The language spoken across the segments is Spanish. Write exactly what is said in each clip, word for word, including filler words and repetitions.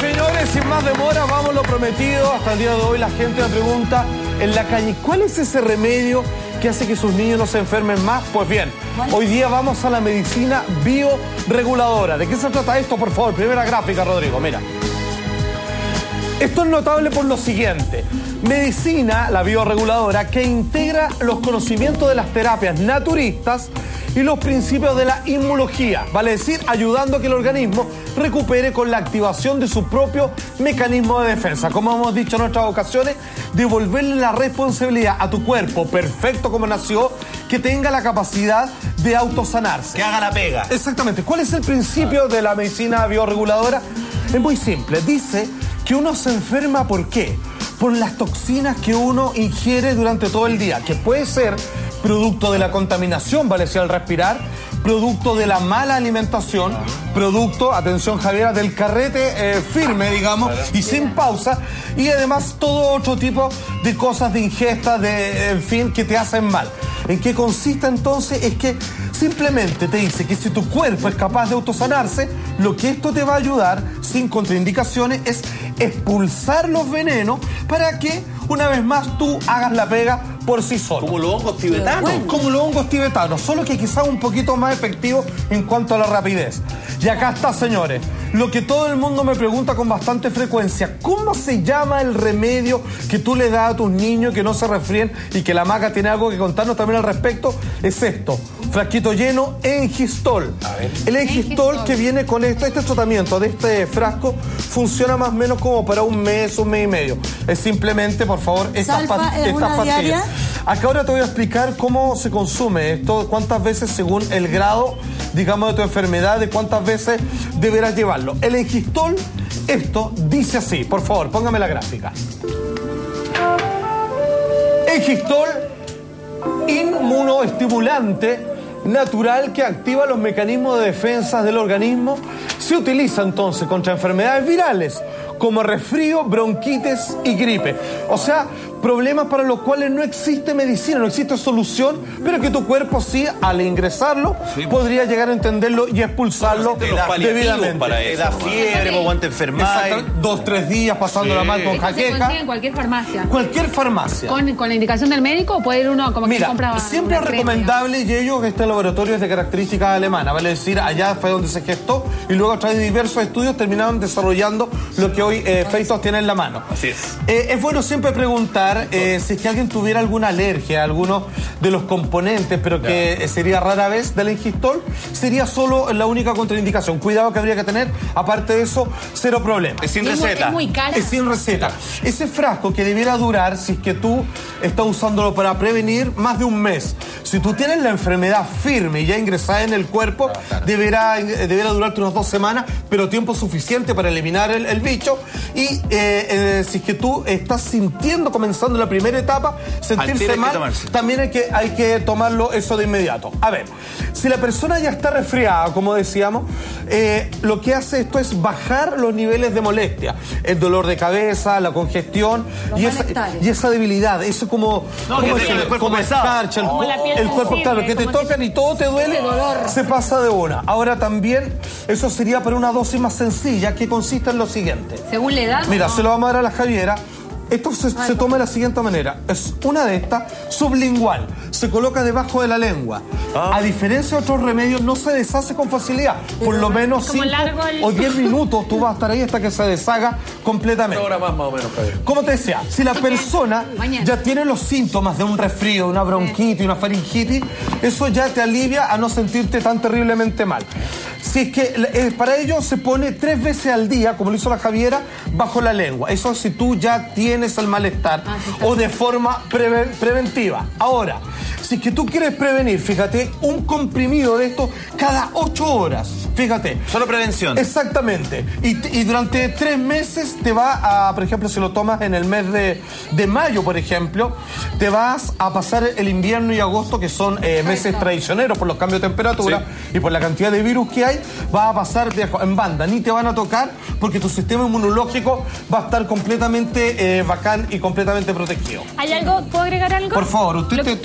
señores, sin más demora, vamos lo prometido. Hasta el día de hoy la gente me pregunta en la calle, ¿cuál es ese remedio que hace que sus niños no se enfermen más? Pues bien, hoy día vamos a la medicina bioreguladora. ¿De qué se trata esto? Por favor, primera gráfica, Rodrigo, mira. Esto es notable por lo siguiente. Medicina, la bioreguladora, que integra los conocimientos de las terapias naturistas y los principios de la inmunología, vale decir, ayudando a que el organismo recupere con la activación de su propio mecanismo de defensa. Como hemos dicho en nuestras ocasiones, devolverle la responsabilidad a tu cuerpo, perfecto como nació, que tenga la capacidad de autosanarse. Que haga la pega. Exactamente. ¿Cuál es el principio de la medicina bioreguladora? Es muy simple. Dice que uno se enferma, ¿por qué? Por las toxinas que uno ingiere durante todo el día, que puede ser producto de la contaminación, vale decir, al respirar, producto de la mala alimentación, producto, atención Javiera, del carrete eh, firme, digamos, y sin pausa, y además todo otro tipo de cosas de ingesta, de, en fin, que te hacen mal. ¿En qué consiste entonces? Es que simplemente te dice que si tu cuerpo es capaz de autosanarse, lo que esto te va a ayudar, sin contraindicaciones, es expulsar los venenos para que, una vez más, tú hagas la pega por sí solo. Como los hongos tibetanos. Bueno, como los hongos tibetanos, solo que quizás un poquito más efectivo en cuanto a la rapidez. Y acá está, señores, lo que todo el mundo me pregunta con bastante frecuencia. ¿Cómo se llama el remedio que tú le das a tus niños que no se resfríen y que la Maca tiene algo que contarnos también al respecto? Es esto, frasquito lleno, Engistol. El Engistol que viene con esto, este tratamiento de este frasco funciona más o menos como para un mes, un mes y medio. Es simplemente, por favor, estas, Salpa, pa ¿es estas una pastillas. diaria? Acá ahora te voy a explicar cómo se consume esto, cuántas veces según el grado, digamos, de tu enfermedad, de cuántas veces deberás llevarlo. El Engistol, esto dice así, por favor, póngame la gráfica. Engistol, inmunoestimulante natural que activa los mecanismos de defensa del organismo, se utiliza entonces contra enfermedades virales como resfrío, bronquitis y gripe. O sea, problemas para los cuales no existe medicina, no existe solución, pero que tu cuerpo sí, al ingresarlo, sí, podría llegar a entenderlo y expulsarlo debidamente. Para eso, da fiebre, vos aguanta enfermar. Dos, tres días pasándola sí. mal con jaqueca. Se consigue en cualquier farmacia. Cualquier farmacia. ¿Con, con la indicación del médico o puede ir uno como Mira, que compra? Siempre es recomendable, y ello, que este laboratorio es de características alemanas, vale decir, allá fue donde se gestó y luego a través de diversos estudios terminaron desarrollando lo que hoy eh, Feitos tiene en la mano. Así es. Eh, es bueno siempre preguntar eh, si es que alguien tuviera alguna alergia a alguno de los componentes, pero que eh, sería rara vez del Engistol, sería solo la única contraindicación. Cuidado que habría que tener, aparte de eso, cero problema. Es sin es receta. Muy, es muy cara. Es sin receta. Ese frasco que debiera durar, si es que tú estás usándolo para prevenir, más de un mes. Si tú tienes la enfermedad firme y ya ingresada en el cuerpo, claro, claro. Deberá, deberá durarte unas dos semanas, pero tiempo suficiente para eliminar el, el bicho. Y eh, eh, si es que tú estás sintiendo, comenzando la primera etapa, sentirse mal, también hay que, hay que tomarlo eso de inmediato. A ver, si la persona ya está resfriada, como decíamos, eh, lo que hace esto es bajar los niveles de molestia, el dolor de cabeza, la congestión y esa, y esa debilidad, eso como, no, como, el, el cuerpo como escarcha, el, como el cuerpo, claro, que te tocan y todo te duele, se pasa de una. Ahora también, eso sería para una dosis más sencilla, que consiste en lo siguiente. Según la edad. Mira, no. se lo vamos a dar a la Javiera. Esto se, se toma de la siguiente manera. Es una de estas, sublingual. Se coloca debajo de la lengua. Ah. A diferencia de otros remedios, no se deshace con facilidad. Por lo menos cinco el... o diez minutos tú vas a estar ahí hasta que se deshaga completamente. Una hora más, más o menos. Como te decía, si la persona ya tiene los síntomas de un resfrío, de una bronquitis, una faringitis, eso ya te alivia a no sentirte tan terriblemente mal. Si es que eh, para ello se pone tres veces al día, como lo hizo la Javiera, bajo la lengua. Eso si tú ya tienes el malestar ah, sí, o de forma pre preventiva. Ahora, si es que tú quieres prevenir, fíjate, un comprimido de esto cada ocho horas. Fíjate. Solo prevención. Exactamente. Y, y durante tres meses te va a, por ejemplo, si lo tomas en el mes de, de mayo, por ejemplo, te vas a pasar el invierno y agosto, que son eh, meses traicioneros por los cambios de temperatura sí. y por la cantidad de virus que hay, vas a pasar de, en banda. Ni te van a tocar porque tu sistema inmunológico va a estar completamente eh, bacán y completamente protegido. ¿Hay algo? ¿Puedo agregar algo? Por favor, usted lo... tiene una historia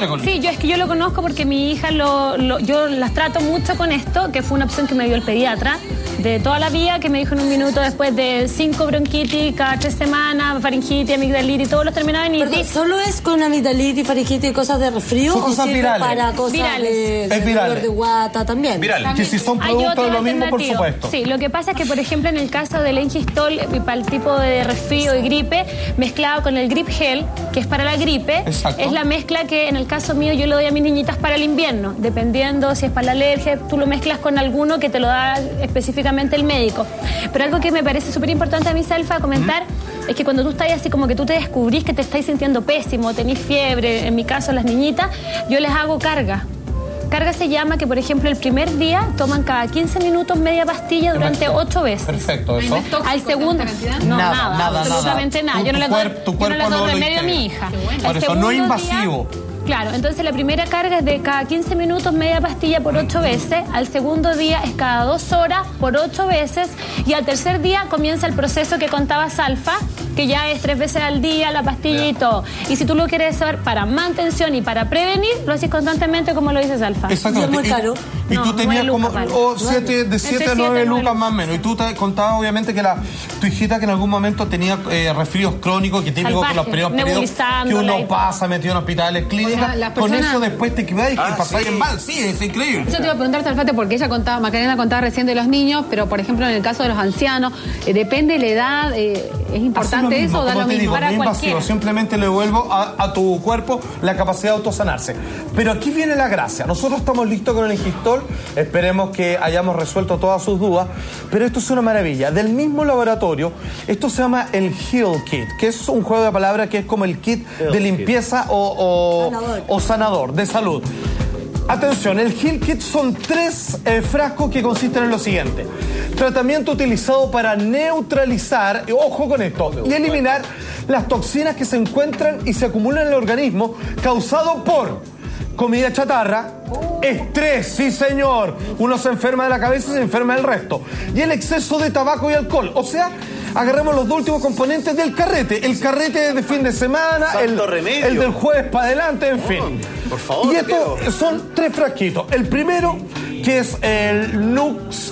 con Sí, yo es que yo lo conozco porque mi hija, lo, lo, yo las trato mucho con esto, que fue una opción que me dio el pediatra de toda la vida, que me dijo en un minuto después de cinco bronquitis cada tres semanas, faringitis, amigdalitis, todos los terminadenitis. Perdón, ¿solo es con amigdalitis, faringitis y cosas de resfrío? Son cosas ¿o sirve virales. para cosas Virales. de, Es de virales. dolor de guata también? Viral. Que si son Hay productos otro de lo mismo, por alternativo. supuesto. Sí, lo que pasa es que, por ejemplo, en el caso del Engistol, para el tipo de resfrío y gripe, mezclado con el Grip Gel, que es para la gripe, Exacto. es la mezcla que en el caso mío yo le doy a mis niñitas para el invierno, dependiendo si es para la alergia, tú lo mezclas con alguno que te lo da específicamente el médico. Pero algo que me parece súper importante a mí, Salfa, comentar, ¿Mm? es que cuando tú estás así como que tú te descubrís que te estáis sintiendo pésimo, tenés fiebre, en mi caso las niñitas, yo les hago carga. Carga se llama que, por ejemplo, el primer día toman cada quince minutos media pastilla durante ocho veces. Perfecto, eso. Al segundo, no, Nada, nada, nada, absolutamente nada. nada. Yo Tu- no le tu doy, cuerp- tu yo no cuerpo le doy no lo remedio a mi integra. hija. Por El eso, no segundo día- invasivo. Claro, entonces la primera carga es de cada quince minutos media pastilla por ocho veces, al segundo día es cada dos horas por ocho veces y al tercer día comienza el proceso que contaba Salfa, que ya es tres veces al día la pastilla y todo. Y si tú lo quieres saber para mantención y para prevenir, lo haces constantemente como lo dice Salfa. Exactamente. Y es muy caro. Y, y No, tú tenías nueve como lucas vale. oh, siete, de siete a nueve lucas más o menos. Y tú te contabas obviamente que la, tu hijita que en algún momento tenía eh, resfríos crónicos, que típico Salvaje, con los periodos, periodos que nebulizándola y uno todo. pasa metido en hospitales, clínicas. O sea, las Con personas- eso después te quedáis Ah, que pasáis sí. en mal. Sí, es increíble. Eso te iba a preguntar, Salfate, porque ella contaba, Macarena contaba recién de los niños, pero por ejemplo en el caso de los ancianos, eh, depende de la edad, eh, ¿es importante Así lo mismo, eso o da como lo te mismo? digo, Para no es invasivo, cualquiera. simplemente le devuelvo a, a tu cuerpo la capacidad de autosanarse. Pero aquí viene la gracia. Nosotros estamos listos con el Engistol, esperemos que hayamos resuelto todas sus dudas, pero esto es una maravilla. Del mismo laboratorio, esto se llama el Heal Kit, que es un juego de palabras que es como el kit de limpieza o, o, Sanador. o sanador, de salud. Atención, el Heal Kit son tres eh, frascos que consisten en lo siguiente. Tratamiento utilizado para neutralizar, y ojo con esto, y eliminar las toxinas que se encuentran y se acumulan en el organismo causado por comida chatarra, estrés, sí señor, uno se enferma de la cabeza y se enferma del resto, y el exceso de tabaco y alcohol, o sea, agarremos los dos últimos componentes del carrete, el carrete de fin de semana, el, Santo remedio. el del jueves para adelante, en fin. Por favor, y esto Diego. son tres frasquitos. El primero, que es el Nux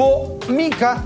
Vomica.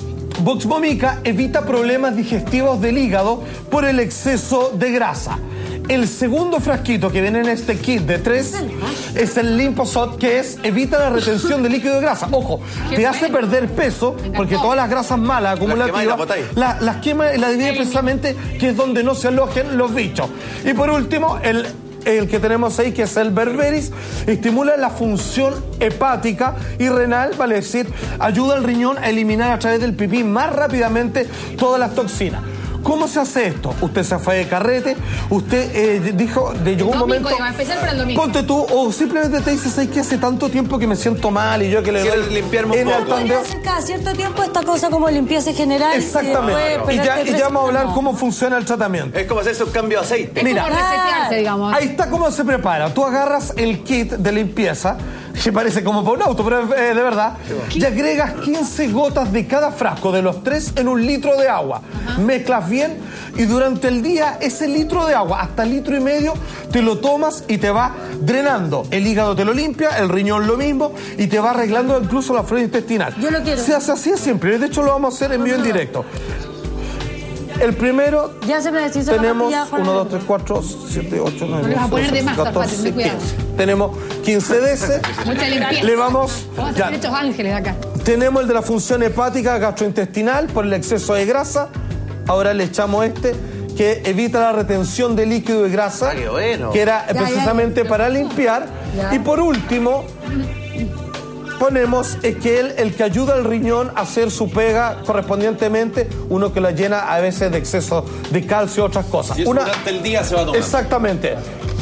Vox Vomica evita problemas digestivos del hígado por el exceso de grasa. El segundo frasquito que viene en este kit de tres es el Limposot, que es evita la retención de líquido de grasa. Ojo, te hace perder peso porque todas las grasas malas acumulativas quemáis y las botáis. la- las quema y las divide precisamente, que es donde no se alojen los bichos. Y por último, el el que tenemos ahí, que es el Berberis, estimula la función hepática y renal, vale decir, ayuda al riñón a eliminar a través del pipí más rápidamente todas las toxinas. ¿Cómo se hace esto? Usted se fue de carrete, usted eh, dijo, de, llegó un Domingo, momento... digo, especial para el domingo. Ponte tú, o simplemente te dices, ¿sabes qué? Hace tanto tiempo que me siento mal y yo que le Quiero doy... limpiarme un en el poco. tandeo. Podría hacer cada cierto tiempo esta cosa como limpieza general. Exactamente. Y, Y después ya, esperarte y ya vamos a hablar tres cómo funciona el tratamiento. Es como hacerse un cambio de aceite. Es Mira. como resetearse, digamos. Ahí está cómo se prepara. Tú agarras el kit de limpieza, que parece como por un auto, pero es eh, de verdad, y agregas quince gotas de cada frasco de los tres en un litro de agua. Mezclas bien y durante el día ese litro de agua, hasta litro y medio, te lo tomas y te va drenando. El hígado te lo limpia, el riñón lo mismo y te va arreglando incluso la flora intestinal. Yo lo quiero. Se hace así siempre. De hecho, lo vamos a hacer en vivo en directo. El primero... Ya se me deshizo la Tenemos pastilla, Juan uno, dos, Alberto. tres, cuatro, siete, ocho, nueve, No le vas a diez, poner de doce, más, Zafate, catorce, ten cuidado. quince. Tenemos quince de ese. Mucha limpieza. Le vamos. Vamos a ya. hacer estos ángeles de acá. Tenemos el de la función hepática gastrointestinal por el exceso de grasa. Ahora le echamos este que evita la retención de líquido y grasa. Ah, qué bueno. Que era Ya, ya, precisamente para limpiar. Ya. Y por último, ponemos es que él, el que ayuda al riñón a hacer su pega correspondientemente, uno que la llena a veces de exceso de calcio y otras cosas. Y eso Una- durante el día se va a tomar. Exactamente.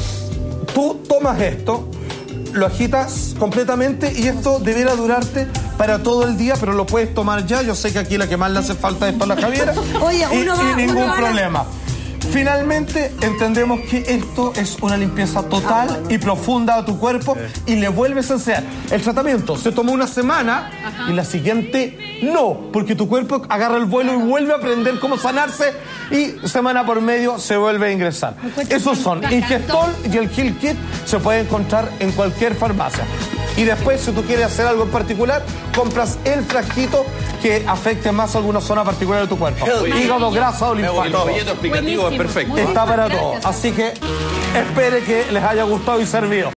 Tú tomas esto, lo agitas completamente y esto debiera durarte para todo el día, pero lo puedes tomar ya. Yo sé que aquí la que más le hace falta es para la Javiera. Oye, y, uno va- y ningún uno va a- problema. Finalmente, entendemos que esto es una limpieza total y profunda a tu cuerpo y le vuelves a enseñar. El tratamiento se tomó una semana y la siguiente no, porque tu cuerpo agarra el vuelo y vuelve a aprender cómo sanarse y semana por medio se vuelve a ingresar. Esos son Ingestol y el Heal Kit, se puede encontrar en cualquier farmacia. Y después, si tú quieres hacer algo en particular, compras el frasquito que afecte más alguna zona particular de tu cuerpo. Hígado, grasa o linfático. El folleto explicativo es perfecto. Está para todo. Así que espere que les haya gustado y servido.